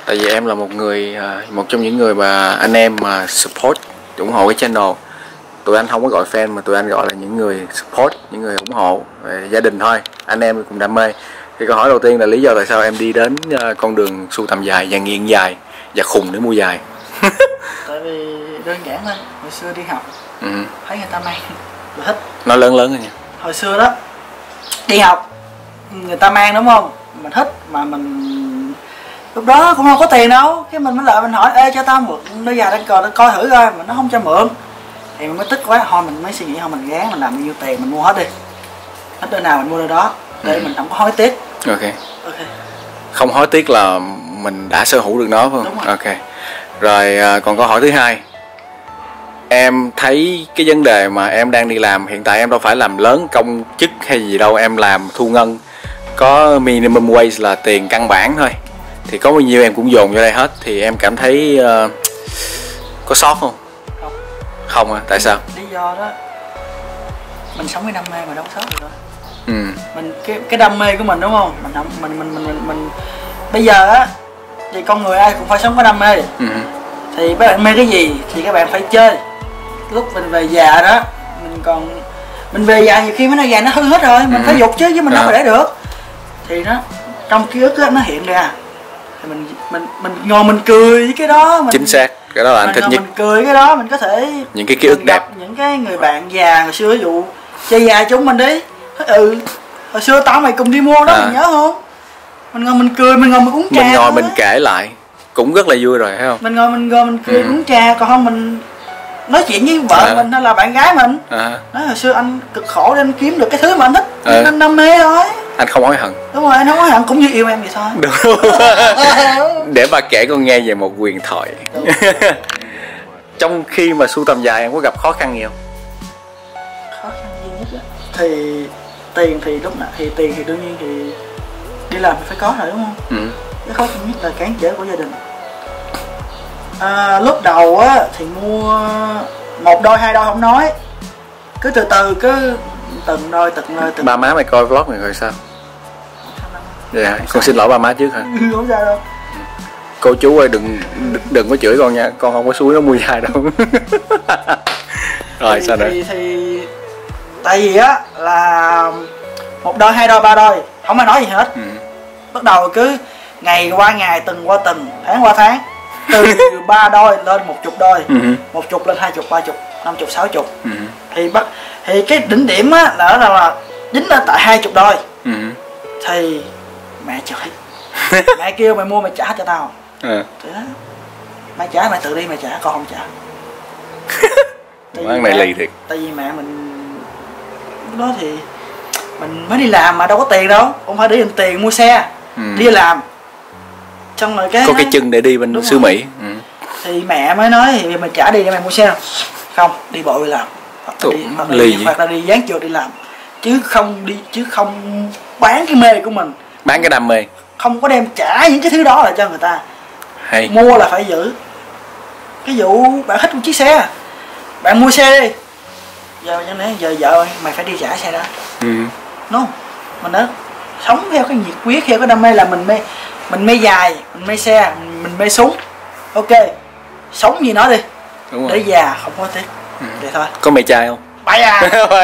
Tại vì em là một trong những người mà anh em mà support, ủng hộ cái channel. Tụi anh không có gọi fan mà tụi anh gọi là những người support, những người ủng hộ về gia đình thôi, anh em cùng đam mê. Thì câu hỏi đầu tiên là lý do tại sao em đi đến con đường sưu tầm dài và nghiện dài và khùng để mua dài. Tại vì đơn giản thôi, hồi xưa đi học thấy người ta mang là thích. Nó lớn rồi nha. Hồi xưa đó đi học người ta mang đúng không, mình thích mà mình lúc đó cũng không có tiền đâu, cái mình mới lại mình hỏi ê cho tao mượn đôi giày đang coi thử coi, mà nó không cho mượn thì mình mới tức quá, thôi mình mới suy nghĩ thôi mình gán mình làm bao nhiêu tiền mình mua hết đi, hết đôi nào mình mua đôi đó để mình không có hối tiếc. Ok. Không hối tiếc là mình đã sở hữu được nó phải không? Đúng rồi. Ok. Rồi còn câu hỏi thứ hai, em thấy cái vấn đề mà em đang đi làm hiện tại, em đâu phải làm lớn công chức hay gì đâu, em làm thu ngân, có minimum wage là tiền căn bản thôi, thì có bao nhiêu em cũng dồn vô đây hết, thì em cảm thấy có sót không? Không à? Tại sao? Lý do đó mình sống với đam mê mà đâu có sót được đâu. Mình cái đam mê của mình đúng không, mình bây giờ á thì con người ai cũng phải sống có đam mê. Thì các bạn mê cái gì thì các bạn phải chơi. Lúc mình về già đó mình về già nhiều khi mấy nó già nó hư hết rồi, mình phải dục chứ mình đâu có để được, thì nó trong ký ức đó, nó hiện ra thì mình ngồi mình cười với cái đó. Chính xác, cái đó là anh thích nhất. Mình cười cái đó, mình có thể những cái ký ức đẹp, những cái người bạn già hồi xưa, ví dụ chơi già chúng mình đi, hồi xưa tao mày cùng đi mua đó mày nhớ không, mình ngồi mình cười, mình ngồi mình uống trà, mình ngồi mình kể lại cũng rất là vui rồi, thấy không? Mình ngồi mình cười uống trà, còn không mình nói chuyện với vợ mình hay là bạn gái mình, nói hồi xưa anh cực khổ để anh kiếm được cái thứ mà anh thích, anh đam mê thôi, anh không hối hận. Đúng rồi, anh không hối hận, cũng như yêu em vậy thôi. Đúng. Để bà kể con nghe về một huyền thoại. Trong khi mà sưu tầm dài em có gặp khó khăn gì không? Khó khăn duy nhất đó thì tiền, thì lúc nào thì tiền thì đương nhiên thì đi làm thì phải có rồi đúng không? Cái khó khăn nhất là cản trở của gia đình. Lúc đầu á thì mua một đôi hai đôi không nói, cứ từ từ cứ từng đôi. Ba má mày coi vlog này rồi sao? Dạ, con xin lỗi ba má trước hả? Không sao đâu. Cô chú ơi đừng có chửi con nha, con không có suối nó mua dài đâu. Rồi sao nữa? Thì tại vì á là một đôi hai đôi ba đôi không ai nói gì hết. Bắt đầu cứ ngày qua ngày, tuần qua tuần, tháng qua tháng, từ 3 đôi lên 10 đôi, 10 lên 20, 30, 50, 60. Thì cái đỉnh điểm á là dính lên tại 20 đôi. Thì mẹ chửi. Mẹ kêu mày mua mày trả cho tao. Thì đó, mày trả mày tự đi mày trả, con không trả. Món này lì thiệt. Tại vì mẹ mình lúc đó thì mình mới đi làm mà đâu có tiền đâu, không phải để dành tiền mua xe, đi làm xong rồi cái có cái chân để đi bên xứ Mỹ. Thì mẹ mới nói thì mày trả đi để mày mua xe không, đi bộ đi làm, hoặc là đi dán trượt đi làm, chứ không bán cái mê của mình, bán cái đam mê, không có đem trả những cái thứ đó lại cho người ta. Hay. Mua là phải giữ. Cái vụ bạn thích một chiếc xe, bạn mua xe đi, giờ vợ mày phải đi trả xe đó. Đúng không? Mình đã sống theo cái nhiệt huyết, theo cái đam mê, là mình mê dài, mình mê xe, mình mê súng. Ok, sống gì nó đi. Đúng để già không có tiếc. Vậy thôi. Có mày trai không? Bye à.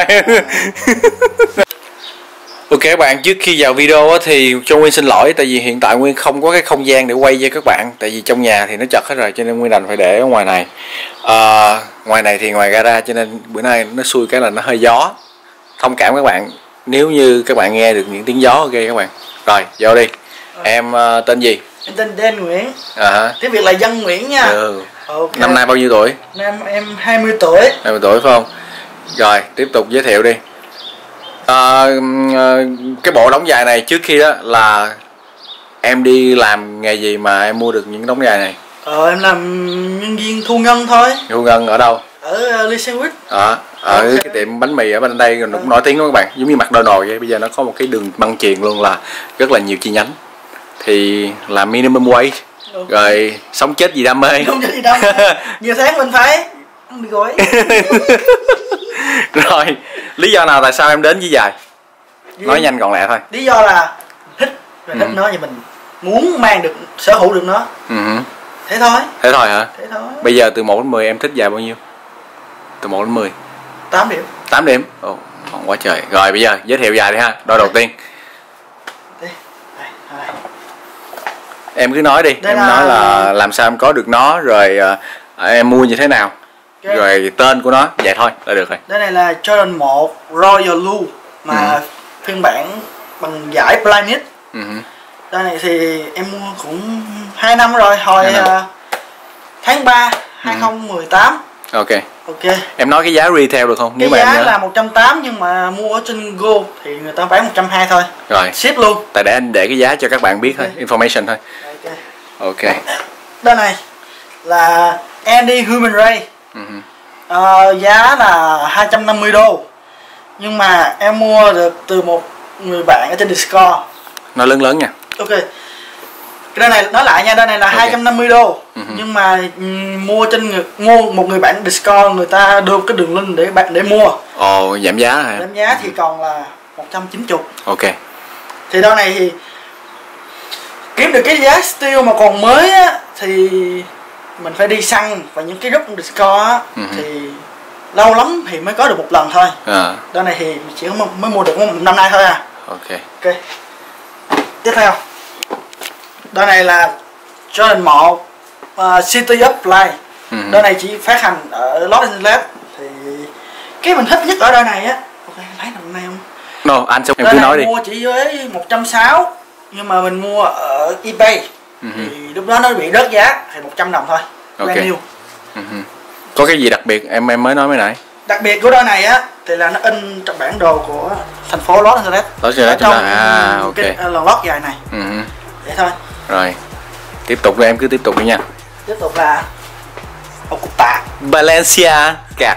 Ok các bạn, trước khi vào video thì cho Nguyên xin lỗi, tại vì hiện tại Nguyên không có cái không gian để quay cho các bạn, tại vì trong nhà thì nó chật hết rồi, cho nên Nguyên đành phải để ở ngoài này. Ngoài này thì ngoài gara, cho nên bữa nay nó xui cái là nó hơi gió, thông cảm các bạn nếu như các bạn nghe được những tiếng gió. Ok các bạn, rồi vô đi. Em tên gì? Em tên Đen Nguyễn. Tiếng Việt là Dân Nguyễn nha. Okay. Năm nay bao nhiêu tuổi? Em 20 tuổi. 20 tuổi phải không? Rồi tiếp tục giới thiệu đi. Cái bộ đóng giày này trước khi đó là em đi làm nghề gì mà em mua được những đóng giày này? Em làm nhân viên thu ngân thôi. Thu ngân ở đâu? Ở Lee Sandwich. Ở cái tiệm bánh mì ở bên đây cũng nổi tiếng đó các bạn, giống như McDonald's vậy. Bây giờ nó có một cái đường băng chuyền luôn, là rất là nhiều chi nhánh. Thì là minimum wage. Rồi sống chết gì đam mê. Không chết gì đam mê. Nhiều tháng mình phải bị gối. Rồi lý do nào tại sao em đến với giày? Nói nhanh gọn lẹ thôi. Lý do là thích, rồi thích nói với mình muốn mang được, sở hữu được nó. Thế thôi. Thế thôi hả? Thế thôi. Bây giờ từ 1 đến 10 em thích dài bao nhiêu? Từ 1 đến 10. 8 điểm. 8 điểm. Ồ, ngon quá trời. Rồi bây giờ giới thiệu dài đi ha. Đôi đầu tiên. Đây. Đây. Em cứ nói đi. Em nói là làm sao em có được nó, rồi em mua như thế nào, rồi tên của nó, vậy thôi là được rồi. Đây này là Jordan 1 Royal Blue mà phiên bản bằng giải Planet. Đây này thì em mua cũng 2 năm rồi, hồi tháng 3 2018. Ok. Ok. Em nói cái giá retail được không? Nếu mà giá em nhớ là 180 nhưng mà mua ở trên Go thì người ta bán 120 thôi. Rồi. Ship luôn. Tại để anh để cái giá cho các bạn biết thôi, information thôi. Ok. Đây này là Andy Human Ray. Giá là 250 đô. Nhưng mà em mua được từ một người bạn ở trên Discord. Nó lớn lớn nha. Ok. Cái này nói lại nha, đây này là 250 đô. Nhưng mà mua một người bạn Discord, người ta đưa cái đường link để mua. Ồ, giảm giá hả? Giảm giá thì còn là 190. Ok. Thì đôi này thì kiếm được cái giá steel mà còn mới á thì mình phải đi săn, và những cái group Discord á thì lâu lắm thì mới có được một lần thôi. Đôi này thì chỉ mới mua được một năm nay thôi à. Ok. Ok. Tiếp theo, đôi này là Jordan 1 City of Play. Đôi này chỉ phát hành ở Los Angeles. Thì cái mình thích nhất ở đôi này á, ok, em thấy năm nay không? No, anh xong em cứ nói đi. Mua chỉ với 160, nhưng mà mình mua ở eBay thì lúc đó nó bị rớt giá thì 100 đồng thôi. Ok. Có cái gì đặc biệt em mới nói mới nãy? Đặc biệt của đôi này á thì là nó in trong bản đồ của thành phố Los Angeles. Los Angeles trong ok. Cái lần lót dài này. Vậy thôi. Rồi. Tiếp tục đi, em cứ tiếp tục đi nha. Tiếp tục là Okuta Balenciaga cạc.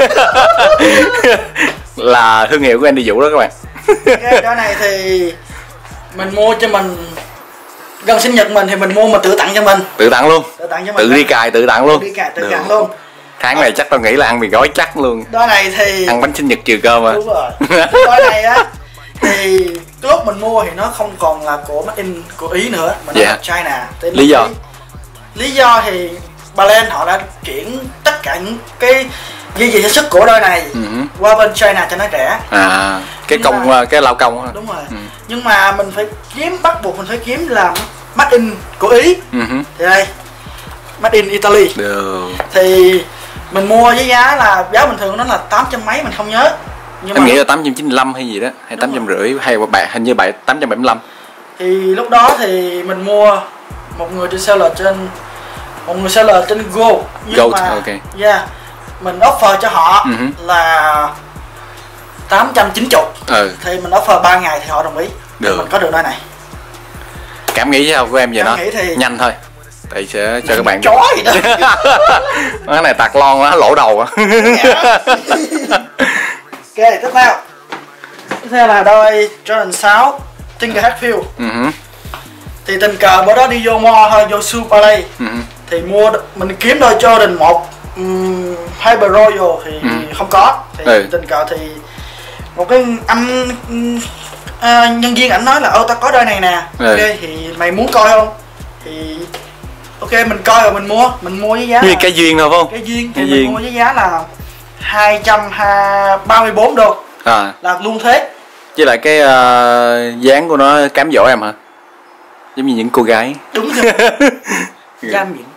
Là thương hiệu của Andy Vũ đó các bạn. Cái này thì mình mua cho mình gần sinh nhật mình thì mình mua mà tự tặng cho mình. Tự tặng luôn. Tự tặng cho mình. Tự đi cài tự tặng luôn. Đi cài tự tặng luôn. Tháng này chắc tao nghĩ là ăn mì gói chắc luôn. Đôi này thì ăn bánh sinh nhật trừ cơm mà. Đúng rồi. Đôi này á thì lúc mình mua thì nó không còn là của Made in của Ý nữa mà nó là China. Lý do thì Balen họ đã chuyển tất cả những cái ghi gì sản xuất của đôi này qua bên China cho nó rẻ. Cái cái lao công. Đúng rồi. Nhưng mà mình phải bắt buộc mình phải kiếm là Made in của Ý. Thì đây, Made in Italy. Thì mình mua với giá bình thường nó là 800 mấy mình không nhớ. Nhưng em nghĩ là 895 hay gì đó, hay 850 hay hình như 875. Thì lúc đó thì mình mua một người seller trên Go. Nhưng mà mình offer cho họ là 890. Thì mình offer 3 ngày thì họ đồng ý. Mình có được đôi này. Cảm nghĩ sao của em về nó? Thì nhanh thôi. Tại sẽ cho các bạn chó gì đó. Cái này tạc lon nó lỗ đầu. Ok, tiếp theo là đôi Jordan 6 Tinker Hatfield. Thì tình cờ bữa đó đi vô mall thôi, vô Superplay. Thì mình kiếm đôi Jordan 1 Hyper Royal thì không có. Thì tình cờ thì một cái anh nhân viên ảnh nói là tao có đôi này nè. Ok, thì mày muốn coi không? Thì ok, mình coi rồi mình mua với giá như cái duyên thôi phải không? Cái duyên thì mình mua với giá là 234 đô. Là luôn thế. Với lại cái dáng của nó cám dỗ em hả? Giống như những cô gái. Đúng rồi. Giam nhịn.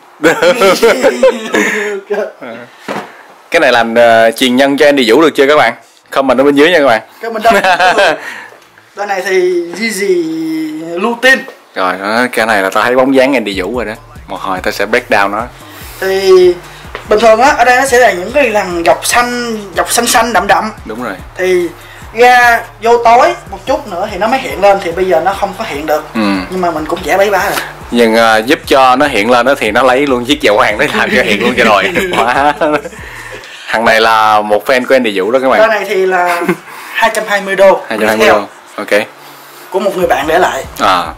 Cái này làm truyền nhân cho Andy Vũ được chưa các bạn? Comment ở bên dưới nha các bạn. Cái mình đâu. Đôi này thì Gigi Lutin. Rồi cái này là tao thấy bóng dáng Andy Vũ rồi đó. Một hồi tao sẽ break down nó. Thì bình thường á, ở đây nó sẽ là những cái lằn dọc xanh đậm đậm. Đúng rồi. Thì ra vô tối một chút nữa thì nó mới hiện lên, thì bây giờ nó không có hiện được. Nhưng mà mình cũng vẽ bấy bá rồi. Nhưng giúp cho nó hiện lên đó thì nó lấy luôn chiếc dạo hoàng để làm cho hiện luôn cho rồi. Thằng này là một fan của Andy Vũ đó các bạn. Cái này thì là 220 đô. 220 đô. Ok. Của một người bạn để lại.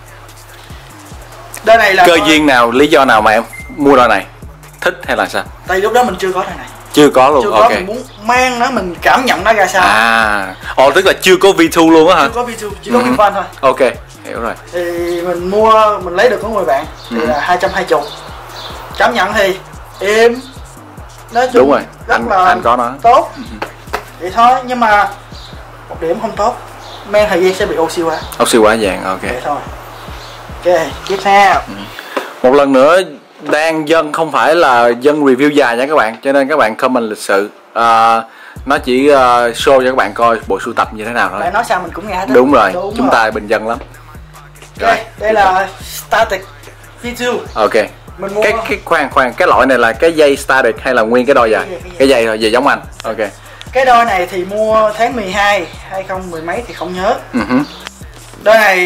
Đôi này là cơ duyên nào, lý do nào mà em mua đôi này? Thích hay là sao? Tại lúc đó mình chưa có đôi này. Chưa có luôn. Chưa có, mình muốn mang nó, mình cảm nhận nó ra sao. Tức là chưa có V2 luôn á hả? Chưa có V2, chỉ có V1 thôi. Ok, hiểu rồi. Thì mình mua, mình lấy được có 10 bạn thì là 220. Cảm nhận thì êm, nói chung Đúng rồi, rất là anh có nó tốt. Vậy thôi, nhưng mà một điểm không tốt, men thời gian sẽ bị oxy hóa. Oxy hóa vàng, ok. Vậy thôi. Ok, tiếp theo. Một lần nữa, đang dân không phải là dân review dài nha các bạn, cho nên các bạn comment lịch sự. Nó chỉ show cho các bạn coi bộ sưu tập như thế nào thôi. Bạn nói sao mình cũng nghe hết. Đúng rồi, chúng ta bình dân lắm. Ok, đây là Static V2. Ok. Mình mua Cái khoan, cái loại này là cái dây Static hay là nguyên cái đôi dài? Cái dây thôi, về giống anh. Ok. cái đôi này thì mua tháng 12 2010 mấy thì không nhớ. Đôi này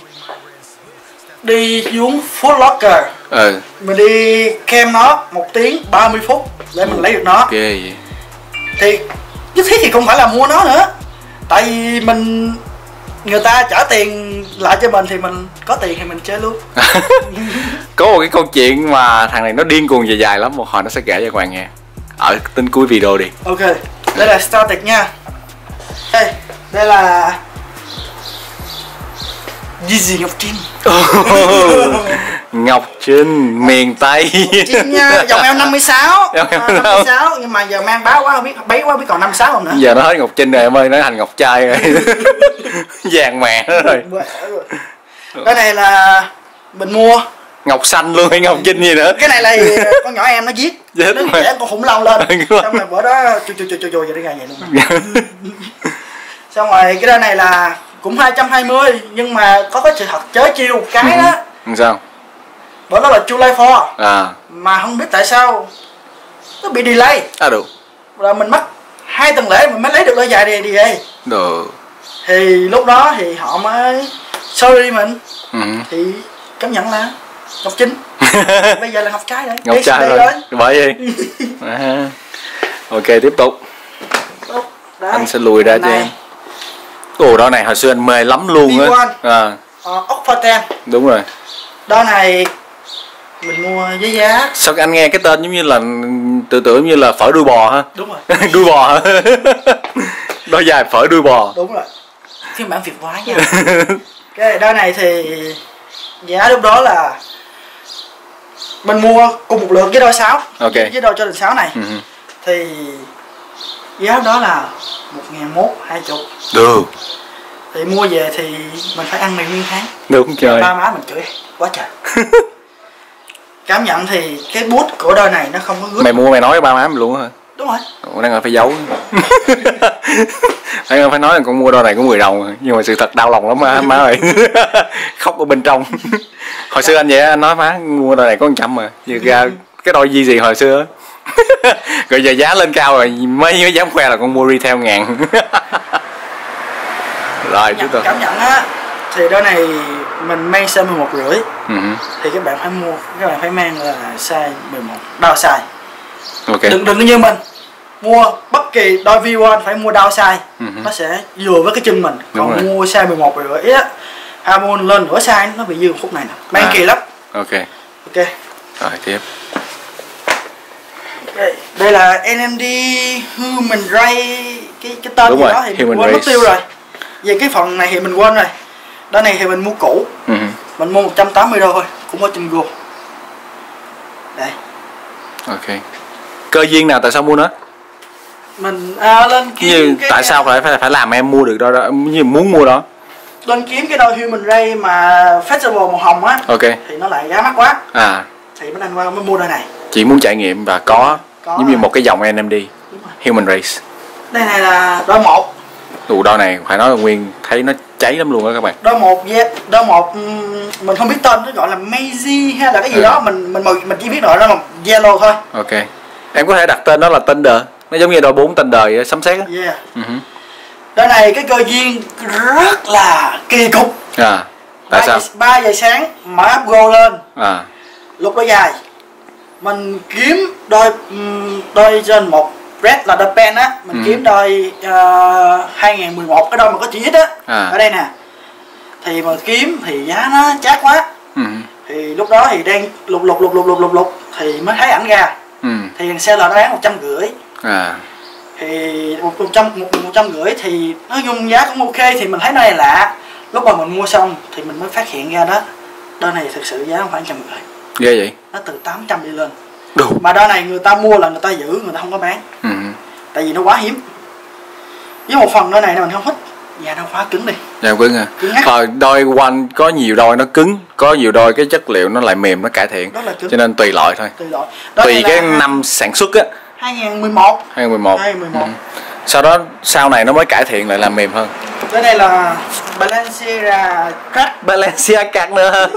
đi xuống Foot Locker. Mình đi kem nó 1 tiếng 30 phút để mình lấy được nó. Ok. Thì nhất thiết thì không phải là mua nó nữa, tại vì người ta trả tiền lại cho mình thì mình có tiền thì mình chơi luôn. Có một cái câu chuyện mà thằng này nó điên cuồng dài lắm, một hồi nó sẽ kể cho các bạn nghe ở tin cuối video đi. Ok, đây là Static nha. Đây là Yeezy Ngọc Trinh. Ngọc Trinh miền Tây. Ngọc Trinh nha, dòng eo 56. 56 nhưng mà giờ mang báo quá không biết, bấy quá biết còn 56 không nữa. Giờ nó hết Ngọc Trinh rồi em ơi, nó thành Ngọc Trai rồi. Vàng mẹ nó rồi. Cái này là mình mua Ngọc Xanh luôn hay Ngọc Trinh gì nữa. Cái này là con nhỏ em nó viết, nó vẽ con khủng long lên. Xong rồi bữa đó chù vậy ra vậy luôn. Xong rồi cái đôi này là cũng 220 nhưng mà có cái sự thật chớ chiêu cái đó. Sao? Bữa đó là July 4 mà không biết tại sao nó bị delay. Được. Là mình mất 2 tuần lễ mình mới lấy được đôi giày này đi về. Được. Thì lúc đó thì họ mới sorry mình. Thì cảm nhận là Ngọc Trinh. Bây giờ là Ngọc Trai rồi. Ngọc Trai rồi. Bởi gì? Ok, tiếp tục. Anh sẽ lùi ra cho em. Ồ, đôi này hồi xưa anh mê lắm luôn á. Oxford 10. Đúng rồi. Đôi này mình mua với giá. Sao anh nghe cái tên giống như là tự tưởng như là phở đuôi bò ha? Đúng rồi. Đuôi bò hả? Đôi dài phở đuôi bò. Đúng rồi. Phiên bản Việt hóa nha. Cái đôi này thì giá lúc đó là mình mua cùng một lượng với đôi 6. Ok. Với đôi Jordan 6 này. Thì giá đó là 1.120. Được. Thì mua về thì mình phải ăn mì nguyên tháng. Đúng trời. Ba má mình chửi quá trời. Cảm nhận thì cái bút của đôi này nó không có gút. Mày mua mày nói với ba má mày luôn hả? Đúng rồi. Ủa, đang phải giấu. Đang phải nói là con mua đôi này có 10 đồng nhưng mà sự thật đau lòng lắm má ơi. Khóc ở bên trong. Hồi xưa anh vậy anh nói má mua đôi này có 100 mà. Giờ ra cái đôi gì hồi xưa. Rồi giờ giá lên cao rồi mới dám khoe là con mua retail 1000. Rồi tiếp tục. Cảm nhận á thì đôi này mình mang size 11,5. Thì các bạn phải mang là size 11, đao size. Ok. Đừng như mình mua bất kỳ đôi V1 phải mua đao size. Nó sẽ vừa với cái chân mình. Còn mua size 11,5 á, Amon lên nửa size nó bị dư khúc này nè. Mang kỳ lắm. Ok. Rồi tiếp. Đây là NMD Human Ray, cái tên đúng gì rồi, đó thì mình quên mất tiêu rồi. Về cái phần này thì mình quên rồi. Đôi này thì mình mua cũ. Mình mua 180 đô thôi, cũng ở trên Go. Đây. Ok. Cơ duyên nào tại sao mua nó? Mình lên kiếm như cái tại sao phải làm em mua được đó như muốn mua đó? Lên kiếm cái đôi Human Ray mà Festival màu hồng á. Ok. Thì nó lại giá mắc quá. Thì bên anh qua mới mua đôi này. Chị muốn trải nghiệm và có giống như một cái dòng NMD Human Race. Đây này là đôi 1. Đôi này phải nói là Nguyên thấy nó cháy lắm luôn đó các bạn. Đôi một mình không biết tên, nó gọi là Maisie hay là cái gì đó, mình chỉ biết nội nó là yellow thôi. Ok. Em có thể đặt tên đó là Thunder. Nó giống như đôi 4 Thunder vậy, sấm sét á. Đôi này cái cơ duyên rất là kỳ cục. Tại sao? 3 giờ sáng mở áp Go lên. Lúc đó dài. Mình kiếm đôi trên một Red là đôi pen á, mình kiếm đôi 2011 cái đôi mà có chữ X á. Ở đây nè. Thì mà kiếm thì giá nó chát quá. Thì lúc đó thì đang lục thì mới thấy ảnh ra. Thì thằng seller nó bán 150. Thì 150 thì nói chung giá cũng ok, thì mình thấy này lạ lúc mà mình mua xong thì mình mới phát hiện ra đó, đôi này thực sự giá khoảng 150. Ghê vậy. Nó từ 800 đi lên. Đủ. Mà đôi này người ta mua là người ta giữ, người ta không có bán. Tại vì nó quá hiếm. Với một phần đôi này mình không thích, da nó quá cứng đi. Da cứng à? Thời đôi One có nhiều đôi nó cứng, có nhiều đôi cái chất liệu nó lại mềm, nó cải thiện. Cho nên tùy loại thôi. Tùy cái năm sản xuất á. 2011. 2011. Sau đó sau này nó mới cải thiện lại làm mềm hơn. Cái này là Balenciaga Crack. Balenciaga nữa.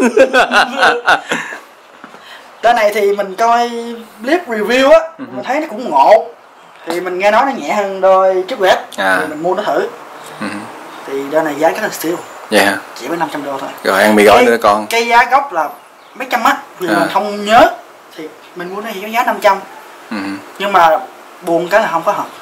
Cái này thì mình coi clip review á, mình thấy nó cũng ngộ. Thì mình nghe nói nó nhẹ hơn đôi trước web, thì mình mua nó thử. Thì đôi này giá rất là steal. Dạ hả? Chỉ với 500 đô thôi. Rồi ăn mì gói nữa con. Cái giá gốc là mấy trăm á, vì mình không nhớ. Thì mình mua nó thì có giá 500. Nhưng mà buồn cái là không có hộp.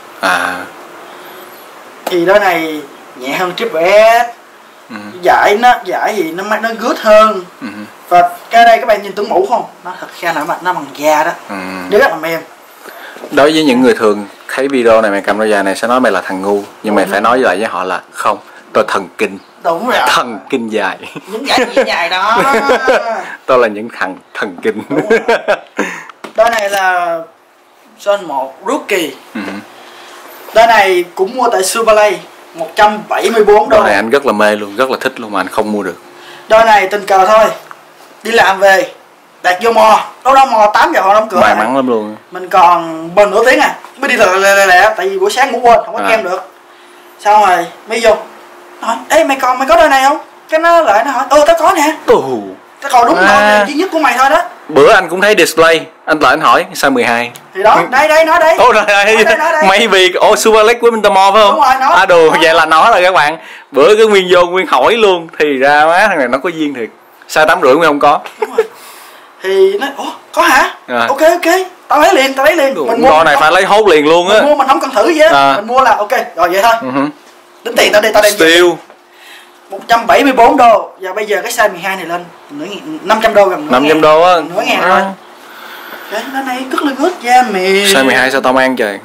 Thì đôi này nhẹ hơn Triple S. Giải gì nó gớt hơn. Và cái đây các bạn nhìn tướng mũ không? Nó thật ra là nó bằng da đó. Nó rất là mềm. Đối với những người thường thấy video này mày cầm đôi giày này sẽ nói mày là thằng ngu. Nhưng mày phải nói lại với họ là không, tôi thần kinh. Đúng rồi. Thần kinh dài. Những giải dài đó. Tôi là những thằng thần kinh. Đôi này là Zone 1 Rookie. Đôi này cũng mua tại Superlay 174 đô. Đôi này anh rất là mê luôn, rất là thích luôn mà anh không mua được. Đôi này tình cờ thôi. Đi làm về đặt vô mò, đâu mò 8 giờ họ đóng cửa. May mắn lắm luôn. Mình còn bần nửa tiếng mới đi lẹ, tại vì buổi sáng ngủ quên không có kem được. Xong rồi mới vô hỏi ê mày có đôi này không? Cái nó lại nó hỏi tao có nè. Tao còn đúng đôi duy nhất của mày thôi đó. Bữa anh cũng thấy display, anh lại anh hỏi size 12. Thì đó, đây nó đây. Mấy việc Super League với Mintermore phải không? Đúng rồi, nó. Đồ vậy là nó rồi các bạn. Bữa cái Nguyên vô Nguyên hỏi luôn thì ra má thằng này nó có duyên thiệt. Size 8 rưỡi Nguyên không có. Đúng rồi. Thì nó có hả? Ok, tao lấy liền. Mình mua này phải lấy hốt liền luôn á. Mình mua mình không cần thử gì á. Mình mua là ok, rồi vậy thôi. Tính tiền tao đem Still 174 đô. Và bây giờ cái size 12 này lên 500 đô gần 500 đô á. Nửa ngàn thôi. Cái này cất lên ướt da mềm. Size 12 sao tao mang trời.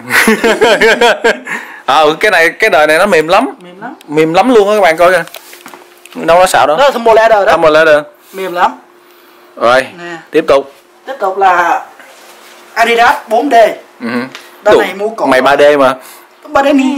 Cái đời này nó mềm lắm. Mềm lắm luôn á các bạn coi kìa. Đâu có xạo đâu. Đó là Tumble Leather đó. Tumble Leather. Mềm lắm. Rồi, tiếp tục là Adidas 4D. Đôi này mua cổ. Mày 3D mà. 3D nè.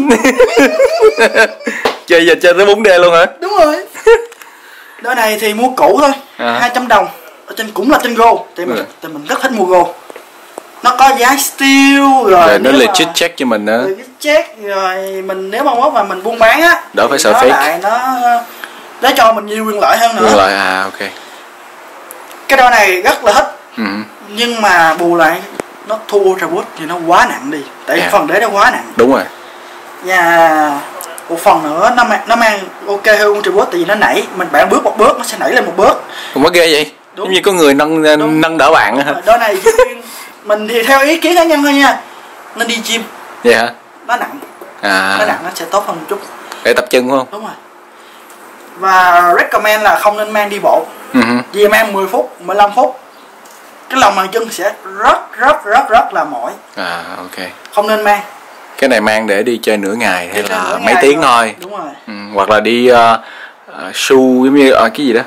Chơi giờ chơi tới 4D luôn hả? Đúng rồi. Đôi này thì mua cũ thôi, 200 đồng. Ở trên cũng là trên Go. Tại mình rất thích mua Go. Nó có giá steel rồi. Nó legit check cho mình nữa. Legit check rồi mình nếu mà mốt mà mình buôn bán á, đỡ phải sợ fake. Nó cho mình nhiều quyền lợi hơn nữa. Quyền lợi ok. Cái đôi này rất là thích. Nhưng mà bù lại nó thua Ultraboot thì nó quá nặng đi. Tại phần đế nó quá nặng. Đúng rồi. Và một phần nữa nó mang ok hơn Ultraboot tại vì nó nảy, mình bạn bước một bước nó sẽ nảy lên một bước. Không có ghê vậy. Giống như có người nâng đỡ bạn á. Đôi này mình thì theo ý kiến cá nhân thôi nha, nên đi gym. Vậy hả? Nó nặng. Nó nặng nó sẽ tốt hơn một chút. Để tập chân phải không? Đúng rồi. Và recommend là không nên mang đi bộ. Vì mang 10 phút, 15 phút cái lòng bàn chân sẽ rất là mỏi. Ok. Không nên mang. Cái này mang để đi chơi nửa ngày hay là mấy tiếng thôi. Đúng rồi. Hoặc là đi shoe giống như cái gì đó.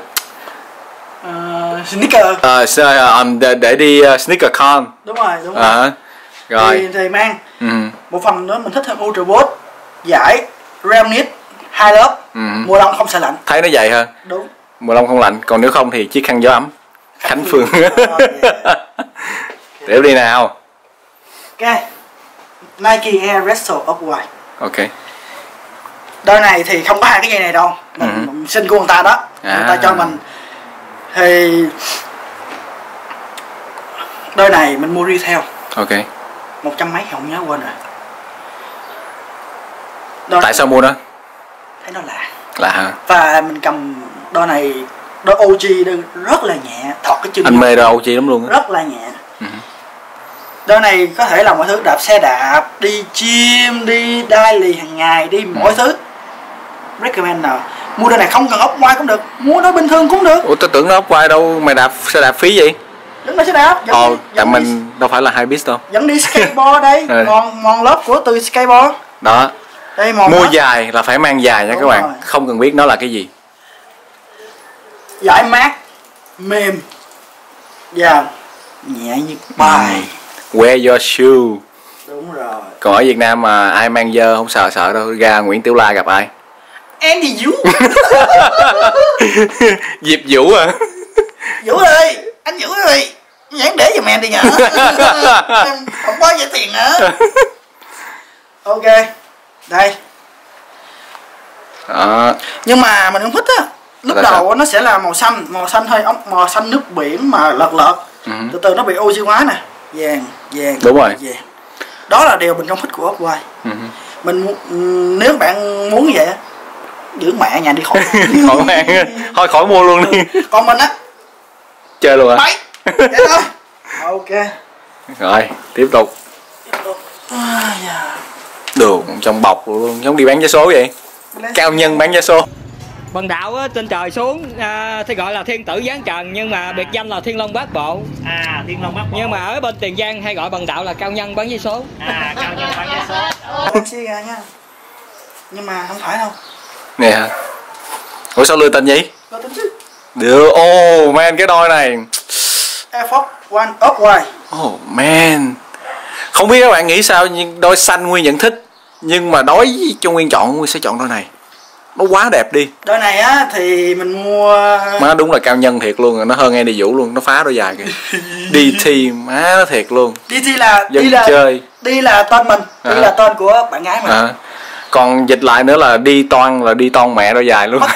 Sneaker. Để đi sneaker con. Đúng rồi. Rồi. Thì mang. Một phần nữa mình thích hơn Ultraboot, giải Realnit 2 lớp. Mùa đông không sợ lạnh. Thấy nó dày hơn. Đúng. Mùa đông không lạnh, còn nếu không thì chiếc khăn gió ấm. Khánh Phương. Tiếp đi nào. Ok. Nike Air Resto Off-White. Ok. Đôi này thì không có hai cái dây này đâu. Mình xin của người ta đó. Người ta cho mình. Thì đôi này mình mua retail. Ok. 100 mấy không nhớ quên rồi. Tại sao mua đó? Thấy nó lạ. Lạ hả? Và mình cầm đôi này, đôi OG rất là nhẹ, thọt cái chân. Anh mê đôi OG lắm luôn á. Rất là nhẹ. Đôi này có thể làm mọi thứ, đạp xe đạp, đi gym, đi daily hàng ngày, đi mọi thứ. Recommend nào. Mua đôi này không cần ốc quai cũng được, mua nó bình thường cũng được. Ủa tôi tưởng nó ốc quai đâu, mày đạp xe đạp phí vậy? Đứng là xe đạp. Tại mình đâu phải là hai biết đâu. Dẫn đi skateboard đây, mòn lớp của từ skateboard. Đó. Đây, mua dài là phải mang dài nha các bạn, không cần biết nó là cái gì. giải mát, mềm và nhẹ như bài. Wear your shoe. Đúng rồi. Còn ở Việt Nam mà ai mang dơ không sợ đâu, ra Nguyễn Tiểu La gặp ai? Andy Vũ. Diệp Vũ à? Vũ ơi, anh Vũ ơi, nhãn để giùm em đi nhở. Em không có dễ tiền nữa. Ok, đây. Đó. Nhưng mà mình không thích á. Lúc đầu nó sẽ là màu xanh hơi ống, màu xanh nước biển mà lợt. Từ từ nó bị oxy hóa nè, vàng. Đúng rồi. Vàng. Đó là điều mình không thích của Off-White. Mình nếu bạn muốn như vậy á, giữ mẹ nhà đi khỏi. Khỏi mang, thôi khỏi mua luôn đi. Còn mình á, chơi luôn à? Bye. Vậy thôi. Ok. Rồi, tiếp tục. Đường trong bọc luôn, giống đi bán vé số vậy. Cao nhân bán vé số. Bần đạo á, trên trời xuống thì gọi là thiên tử giáng trần, nhưng mà biệt danh là Thiên Long Bát Bộ. Thiên Long Bát Bộ. Nhưng mà ở bên Tiền Giang hay gọi bần đạo là cao nhân bán vé số. Cao nhân bán vé số. Xe ra nha. Nhưng mà không phải đâu. Nè hả? Ủa sao lừa tình vậy? Có tính chứ. Được, oh man, cái đôi này Air Force One Off-White. Oh man. Không biết các bạn nghĩ sao, nhưng đôi xanh Nguyên vẫn thích. Nhưng mà đối với cho Nguyên chọn, Nguyên sẽ chọn đôi này. Nó quá đẹp đi. Đôi này á thì mình mua. Má đúng là cao nhân thiệt luôn, nó hơn Andy Vũ luôn, nó phá đôi dài kìa. DT má nó thiệt luôn. DT là dân chơi. đi là tên mình, đi là tên của bạn gái mình. Còn dịch lại nữa là đi toan mẹ đôi dài luôn.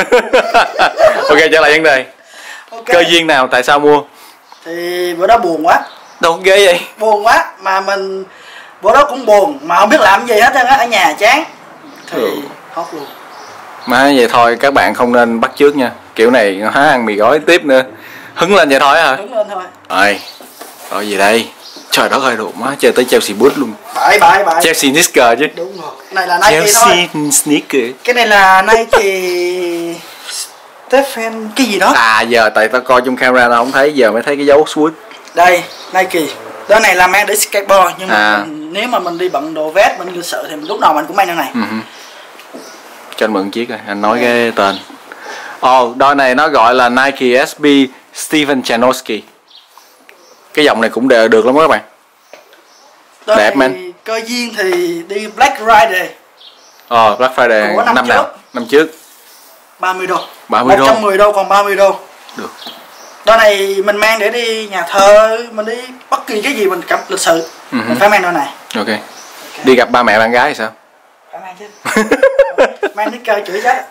Ok, trở lại vấn đề. Okay. Cơ duyên nào, tại sao mua? Thì bữa đó buồn quá. Đâu ghê vậy? Buồn quá mà mình bữa đó cũng buồn mà không biết làm gì hết trơn á, ở nhà chán thì hốt luôn. Má vậy thôi, các bạn không nên bắt chước nha. Kiểu này há ăn mì gói tiếp nữa. Hứng lên vậy thôi hả? Hứng lên thôi. Rồi gì đây? Trời đất ơi, đồ má chơi tới Chelsea Boot luôn. Bye. Chelsea sneaker chứ. Đúng rồi. Này là Nike Chelsea thôi. sneaker. Cái này là Nike Stephen cái gì đó. Giờ tại tao coi trong camera tao không thấy, giờ mới thấy cái dấu swoosh. Đây, Nike. Đó này là mang để skateboard, nhưng mà nếu mà mình đi bận đồ vest, mình lịch sự thì lúc nào mình cũng mang cái này. Cho anh mượn chiếc rồi, anh nói cái tên. Đôi này nó gọi là Nike SB Steven Chernowski. Cái dòng này cũng được lắm các bạn. Đôi đẹp man. Cơ duyên thì đi Black Friday. Black Friday năm nào? Năm trước. 30 đô. 30 đô. 110 đô còn 30 đô. Được. Đôi này mình mang để đi nhà thơ, mình đi bất kỳ cái gì mình cảm lịch sự. Mình phải mang đôi này. Ok. Đi gặp ba mẹ bạn gái thì sao? Phải mang chứ. Mang cái cơ chửi chết.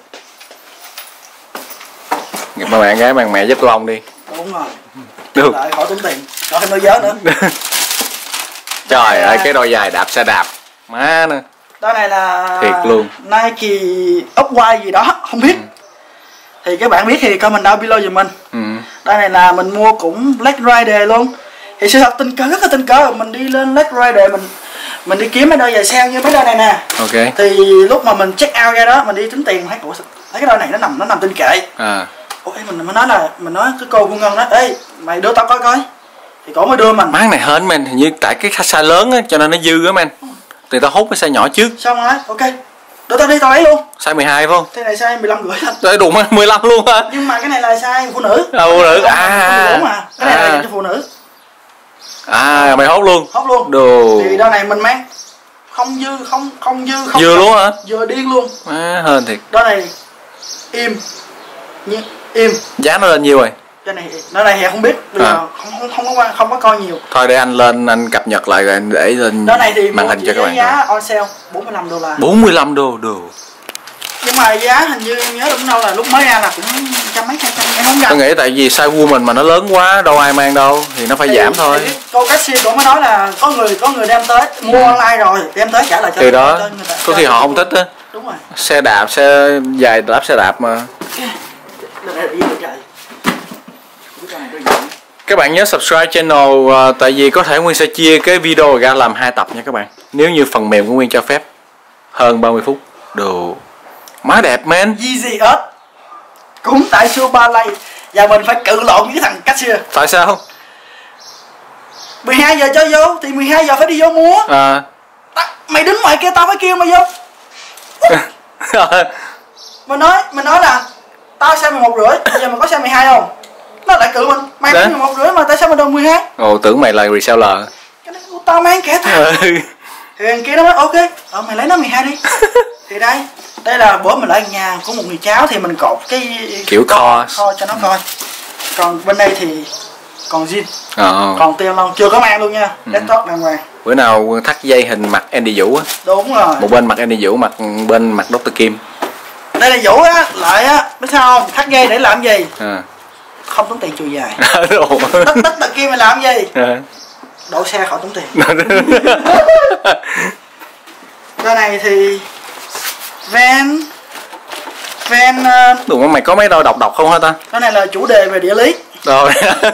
Gặp ba mẹ gái, mẹ giúp lông đi. Đúng rồi. Được. Đợi khỏi tốn tiền, khỏi thêm đôi giớ nữa. Trời ơi, cái đôi dài đạp xe đạp. Má nữa. Đó này là thiệt luôn. Nike Off-White gì đó, không biết. Thì các bạn biết thì comment down below giùm mình. Đây này là mình mua cũng Black Friday luôn. Thì sự thật tình cờ, rất là tình cờ, mình đi lên Black Friday mình đi kiếm mấy đôi giày sale như mấy đôi này nè. Ok. Thì lúc mà mình check out ra đó, mình đi tính tiền thấy cái đôi này nó nằm trên kệ. Ôi mình mới nói cái cô Phương Ngân đó, ê mày đưa tao coi. Thì cổ mới đưa mình. Máng này hên man, hình như tại cái size lớn á cho nên nó dư á man. Thì tao hút cái size nhỏ trước. Xong rồi, ok. Đưa tao đi, tao lấy luôn. Size 12 phải không? Cái này size 15 rưỡi thôi. Đấy đúng 15 luôn hả? Nhưng mà cái này là size phụ nữ. Phụ nữ. Mà. Cái này là dành cho phụ nữ. Mày hốt luôn. Hốt luôn. Đồ. Thì đôi này mình mang không dư. Dừa luôn hả? Vừa điên luôn. Hên thiệt. Đôi này im. Giá nó lên nhiêu rồi? Cái này thì không biết, bây giờ không có coi nhiều. Thôi để anh lên anh cập nhật lại rồi anh để lên màn hình cho các bạn. Giá on sale 45 đô la. 45 đô. Nhưng mà giá hình như em nhớ đúng đâu là lúc mới ra là cũng trăm mấy 200, em không gặp. Tôi nghĩ tại vì size woman mà nó lớn quá đâu ai mang đâu thì nó phải giảm thôi. Cô cashier cũng mới nói là có người đem tới mua online rồi, đem tới trả lại cho. Thì đó, có khi họ không thích á. Đúng rồi. Xe đạp, xe dài đạp xe đạp mà. Các bạn nhớ subscribe channel, tại vì có thể Nguyên sẽ chia cái video ra làm 2 tập nha các bạn. Nếu như phần mềm của Nguyên cho phép. Hơn 30 phút. Đồ. Má đẹp man. Yeezy Earth. Cũng tại Super Lay. Và mình phải cự lộn với cái thằng cashier. Tại sao? 12 giờ cho vô thì 12 giờ phải đi vô mua. Mày đứng ngoài kia tao phải kêu mày vô. Mình nói là tao xem 11 rưỡi, giờ mày có xem 12 không? Nó lại cự mình, mày Đấy. xem 11 rưỡi mà tại sao mày đòi 12? Ồ, tưởng mày là reseller. Cái này tao mang kẻ tao. Thì thằng kia nó nói ok, mày lấy nó 12 đi. Thì đây là bữa mình lại nhà có một người cháu thì mình cột cái Kiểu kho cho nó coi. Còn bên đây thì còn zin, Ờ. còn tiền long chưa có mang luôn nha, desktop đàng hoàng. Bữa nào thắt dây hình mặt Andy Vũ á. Đúng rồi. Một bên mặt Andy Vũ, bên mặt Dr. Kim. Đây là Vũ á, lại á, biết sao không? Thắt dây để làm gì? À. Không tốn tiền chùi dài. Ồ. Dr. Kim mày làm gì? À. Đổ xe khỏi tốn tiền. Cái này thì van Đúng, mày có mấy đôi độc không hả ta? cái này là chủ đề về địa lý. Rồi.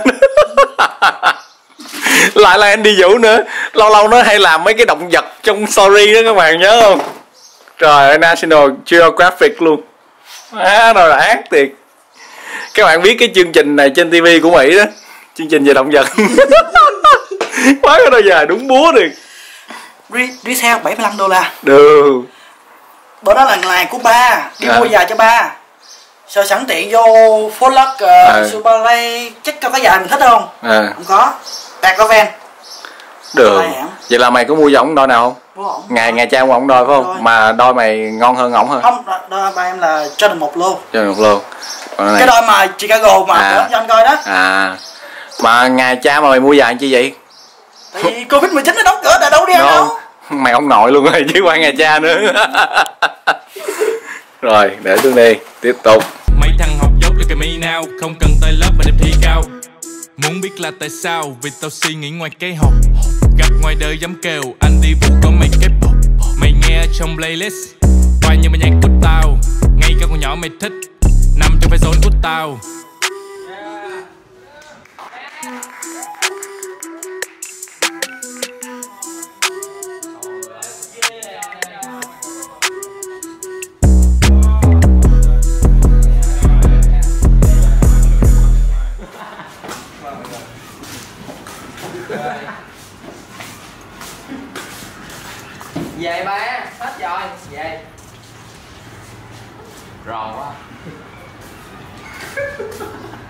Lại là Andy Vũ nữa. Lâu lâu nó hay làm mấy cái động vật trong story đó, các bạn nhớ không? Trời ơi, National Geographic luôn. Rồi là ác thiệt. Các bạn biết cái chương trình này trên TV của Mỹ đó, chương trình về động vật. Quá cái đôi dài đúng búa được. Resale $75. Được. Bữa đó là ngày của ba đi mua giày cho ba, rồi sẵn tiện vô Phố Lắc, Superlay check coi có giày mình thích không. Không có, đạt có ven. Được. Vậy là mày có mua giỏng đôi nào không? Ổng. Ngày cha của ổng đôi phải không? Đôi. Mà đôi mày ngon hơn ổng hả? Không, đôi ba em là Jordan 1 lô. Cho một lô. Còn Cái đôi mà Chicago mà cho anh coi đó. À. Mà ngày cha mà mày mua giày chi vậy? Tại vì Covid-19 nó đóng cửa, đã đâu đi ăn đâu. Mày ông nội luôn rồi chứ qua ngày cha nữa. Rồi, để tôi đi, tiếp tục. Mấy thằng học dốt là cái mi nào, không cần tới lớp mà đem thi cao. Muốn biết là tại sao, vì tao suy nghĩ ngoài cái học. Gặp ngoài đời dám kêu, anh đi vụ có mấy cái pop. Mày nghe trong playlist, coi như bài nhạc của tao. Ngay cả con nhỏ mày thích, nằm trong phải zone của tao. Về ba, hết rồi, về. Rò quá.